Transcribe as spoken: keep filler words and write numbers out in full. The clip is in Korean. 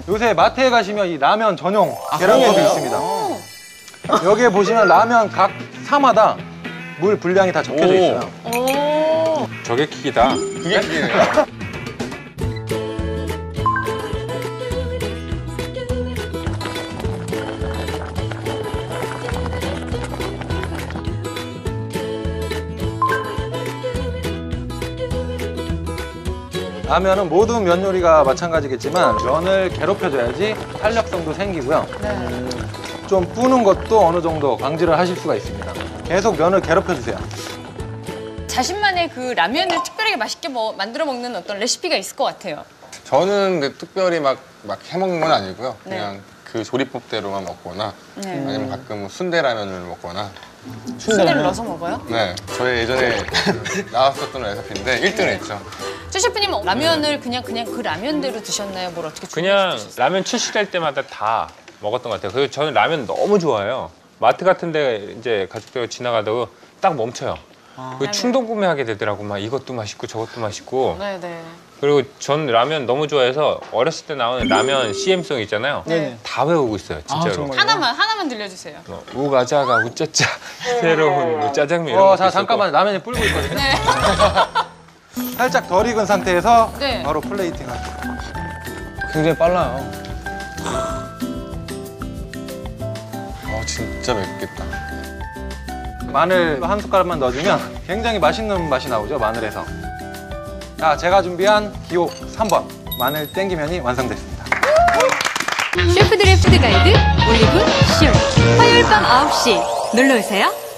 요새 마트에 가시면 이 라면 전용 계량컵이 있습니다. 여기에 보시면 라면 각 사마다 물 분량이 다 적혀져 있어요. 오. 저게 킥이다. 그게 킥이네요. 라면은 모든 면 요리가 마찬가지겠지만 면을 괴롭혀줘야지 탄력성도 생기고요. 네. 좀 뿌는 것도 어느 정도 방지를 하실 수가 있습니다. 계속 면을 괴롭혀주세요. 자신만의 그 라면을 특별하게 맛있게 뭐 만들어 먹는 어떤 레시피가 있을 것 같아요. 저는 근데 특별히 막, 막 해먹는 건 아니고요. 네. 그냥 그 조리법대로만 먹거나 네. 아니면 가끔 순대라면을 먹거나. 순대를 넣어서 먹어요? 네, 저희 예전에 나왔었던 레시피인데 일 등을 했죠. 최 셰프님은 라면을 그냥 그냥 그 라면대로 드셨나요? 뭘 어떻게 그냥 드셨어요? 라면 출시될 때마다 다 먹었던 것 같아요. 그리고 저는 라면 너무 좋아해요. 마트 같은 데 이제 가족들 지나가다가 딱 멈춰요. 그 충동 구매하게 되더라고. 막 이것도 맛있고 저것도 맛있고. 네네. 그리고 전 라면 너무 좋아해서 어렸을 때 나오는 라면 씨엠송 있잖아요. 네. 다 외우고 있어요, 진짜로. 정말요? 하나만 하나만 들려주세요. 어, 우가자가 우짜짜 새로운 우 짜장면 이런 어, 것도 자, 있었고. 잠깐만. 라면이 불고 있거든요. 네. 살짝 덜 익은 상태에서 네. 바로 플레이팅 하세요. 굉장히 빨라요. 어, 진짜 맵겠다. 마늘 한 숟가락만 넣어주면 굉장히 맛있는 맛이 나오죠, 마늘에서. 자, 제가 준비한 기호 삼 번 마늘 땡기면이 완성됐습니다. 셰프들의 푸드 가이드 올리브 쇼 화요일 밤 아홉 시 놀러오세요.